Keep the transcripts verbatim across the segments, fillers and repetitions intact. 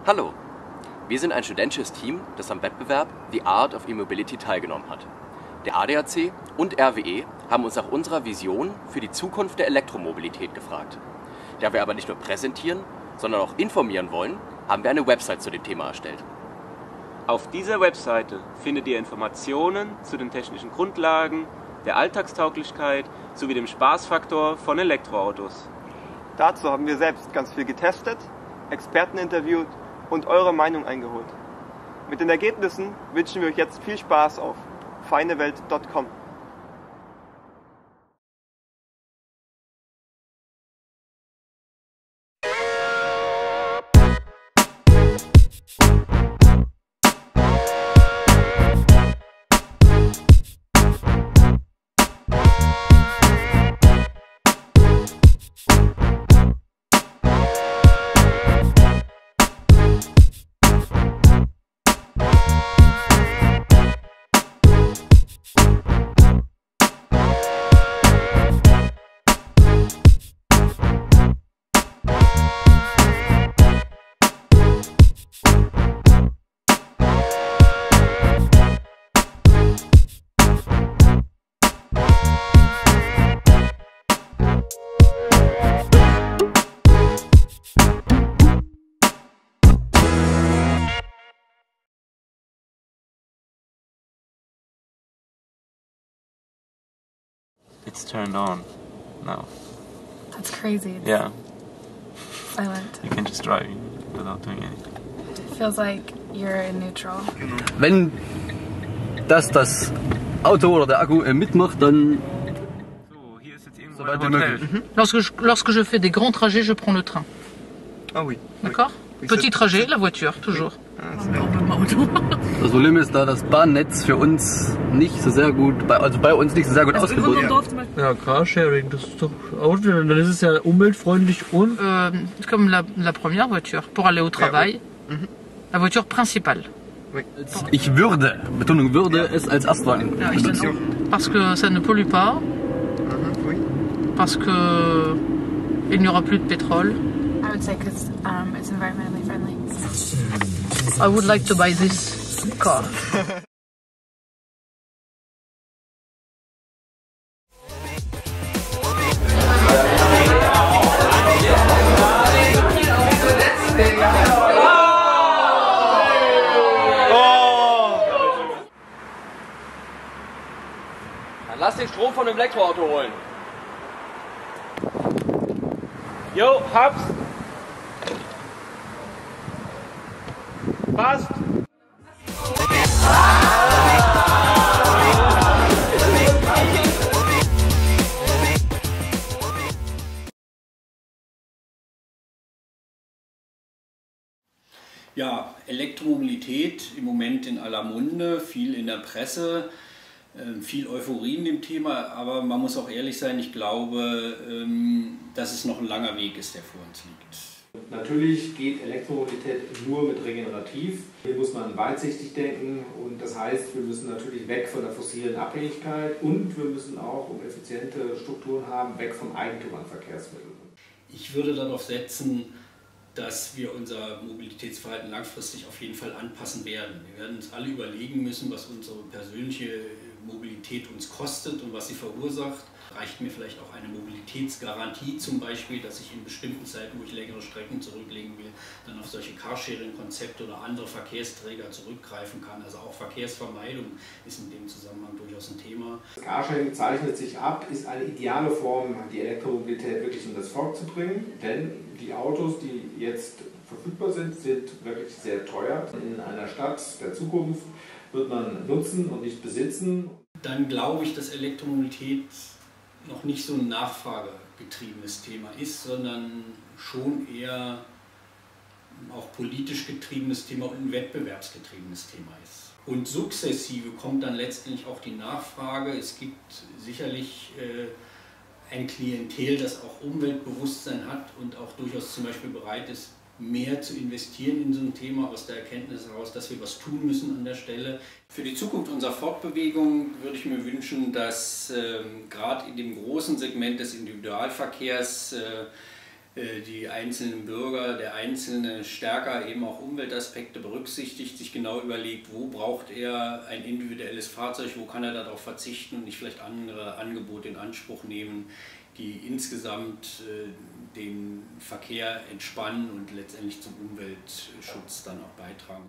Hallo, wir sind ein studentisches Team, das am Wettbewerb The Art of E-Mobility teilgenommen hat. Der A D A C und R W E haben uns nach unserer Vision für die Zukunft der Elektromobilität gefragt. Da wir aber nicht nur präsentieren, sondern auch informieren wollen, haben wir eine Website zu dem Thema erstellt. Auf dieser Webseite findet ihr Informationen zu den technischen Grundlagen, der Alltagstauglichkeit sowie dem Spaßfaktor von Elektroautos. Dazu haben wir selbst ganz viel getestet, Experten interviewt und eure Meinung eingeholt. Mit den Ergebnissen wünschen wir euch jetzt viel Spaß auf feinewelt punkt com. It's turned on now. That's crazy. It's Yeah, silent. you can just drive without doing anything. It feels like you're in neutral. Wenn das das Auto oder der Akku mitmacht, dann So, hier ist jetzt irgendwo so weit wie ein Hotel. möglich. Lorsque je, lorsque je fais des grands trajets, je prends le train. Ah oui. D'accord? Oui, Petit ça- trajet, la voiture, toujours. Das Problem ist, da das Bahnnetz für uns nicht so sehr gut, bei, also bei uns nicht so sehr gut ausgebaut ist. Ja, Carsharing, das ist doch Auto, dann ist es ja umweltfreundlich und Euh, comme la, la première voiture, pour aller au travail. La voiture principale. Ich würde, Betonung würde, es als Erstwagen Ja, ich benutzen. denke, parce que ça ne pollue pas, Oui. parce que il n'y aura plus de pétrole. I would say because um, it's environmentally friendly. I would like to buy this car. Dann lass den Strom von dem Elektroauto holen. Jo, hab's! Passt! Ja, Elektromobilität im Moment in aller Munde, viel in der Presse, ähm, viel Euphorie in dem Thema, aber man muss auch ehrlich sein, ich glaube, ähm, dass es noch ein langer Weg ist, der vor uns liegt. Natürlich geht Elektromobilität nur mit regenerativ. Hier muss man weitsichtig denken und das heißt, wir müssen natürlich weg von der fossilen Abhängigkeit und wir müssen auch, um effiziente Strukturen haben, weg vom Eigentum an Verkehrsmitteln. Ich würde darauf setzen, dass wir unser Mobilitätsverhalten langfristig auf jeden Fall anpassen werden. Wir werden uns alle überlegen müssen, was unsere persönliche Mobilität uns kostet und was sie verursacht. Reicht mir vielleicht auch eine Mobilitätsgarantie zum Beispiel, dass ich in bestimmten Zeiten, wo ich längere Strecken zurücklegen will, dann auf solche Carsharing-Konzepte oder andere Verkehrsträger zurückgreifen kann. Also auch Verkehrsvermeidung ist in dem Zusammenhang durchaus ein Thema. Das Carsharing zeichnet sich ab, ist eine ideale Form, die Elektromobilität wirklich in das Volk zu bringen, denn die Autos, die jetzt verfügbar sind, sind wirklich sehr teuer. In einer Stadt der Zukunft wird man nutzen und nicht besitzen. Dann glaube ich, dass Elektromobilität noch nicht so ein nachfragegetriebenes Thema ist, sondern schon eher auch politisch getriebenes Thema und ein wettbewerbsgetriebenes Thema ist. Und sukzessive kommt dann letztendlich auch die Nachfrage. Es gibt sicherlich äh, ein Klientel, das auch Umweltbewusstsein hat und auch durchaus zum Beispiel bereit ist, mehr zu investieren in so ein Thema aus der Erkenntnis heraus, dass wir was tun müssen an der Stelle. Für die Zukunft unserer Fortbewegung würde ich mir wünschen, dass ähm, gerade in dem großen Segment des Individualverkehrs äh, die einzelnen Bürger, der Einzelne stärker eben auch Umweltaspekte berücksichtigt, sich genau überlegt, wo braucht er ein individuelles Fahrzeug, wo kann er darauf verzichten und nicht vielleicht andere Angebote in Anspruch nehmen, die insgesamt den Verkehr entspannen und letztendlich zum Umweltschutz dann auch beitragen.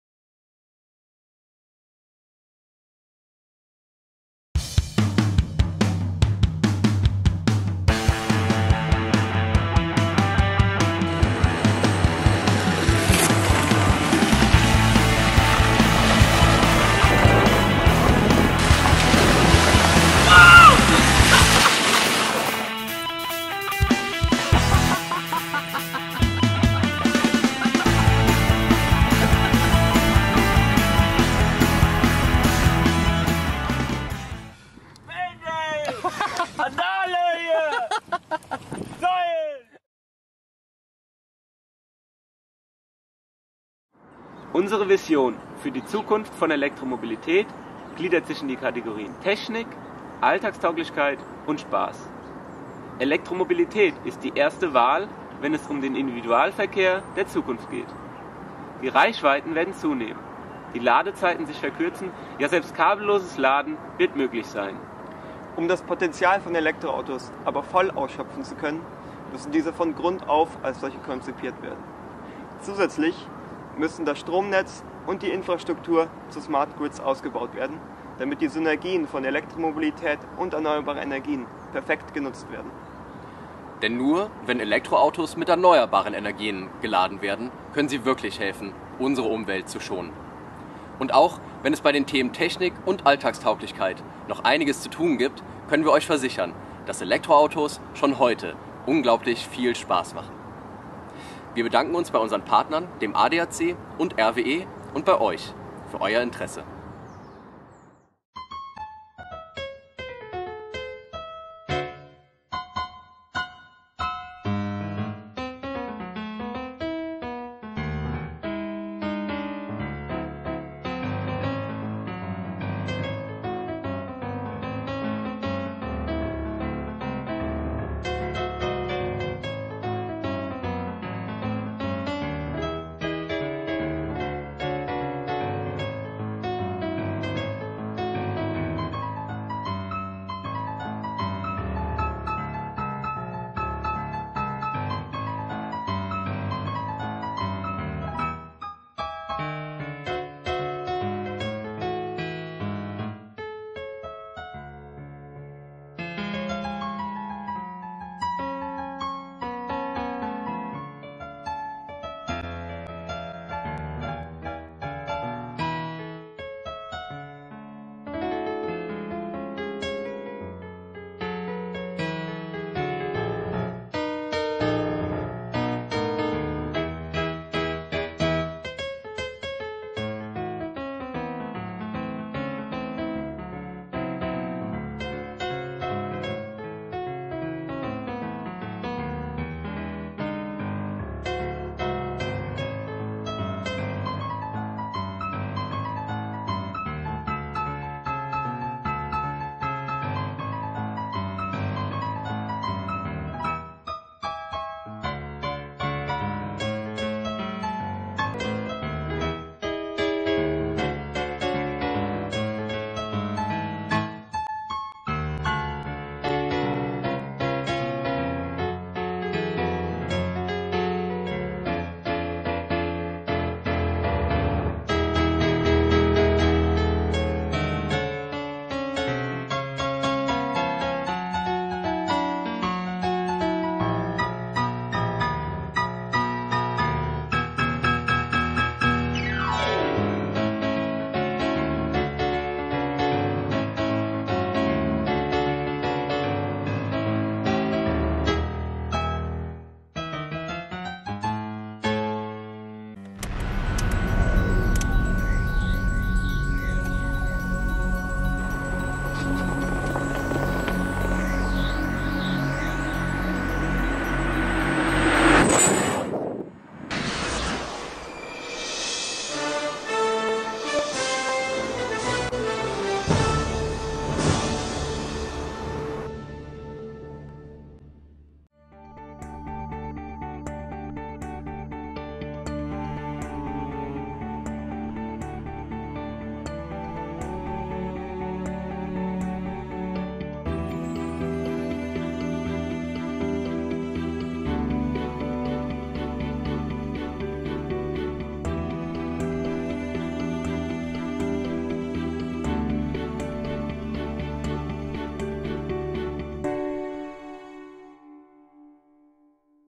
Unsere Vision für die Zukunft von Elektromobilität gliedert sich in die Kategorien Technik, Alltagstauglichkeit und Spaß. Elektromobilität ist die erste Wahl, wenn es um den Individualverkehr der Zukunft geht. Die Reichweiten werden zunehmen, die Ladezeiten sich verkürzen, ja selbst kabelloses Laden wird möglich sein. Um das Potenzial von Elektroautos aber voll ausschöpfen zu können, müssen diese von Grund auf als solche konzipiert werden. Zusätzlich müssen das Stromnetz und die Infrastruktur zu Smart Grids ausgebaut werden, damit die Synergien von Elektromobilität und erneuerbaren Energien perfekt genutzt werden. Denn nur wenn Elektroautos mit erneuerbaren Energien geladen werden, können sie wirklich helfen, unsere Umwelt zu schonen. Und auch wenn es bei den Themen Technik und Alltagstauglichkeit noch einiges zu tun gibt, können wir euch versichern, dass Elektroautos schon heute unglaublich viel Spaß machen. Wir bedanken uns bei unseren Partnern, dem A D A C und R W E, und bei euch für euer Interesse.